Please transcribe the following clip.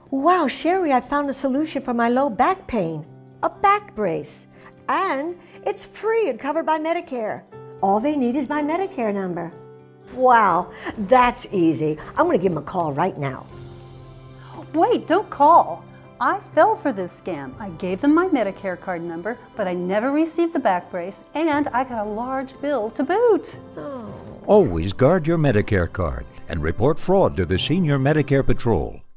Wow, Sherry, I found a solution for my low back pain. A back brace. And it's free and covered by Medicare. All they need is my Medicare number. Wow, that's easy. I'm going to give them a call right now. Wait, don't call. I fell for this scam. I gave them my Medicare card number, but I never received the back brace, and I got a large bill to boot. Oh. Always guard your Medicare card and report fraud to the Senior Medicare Patrol.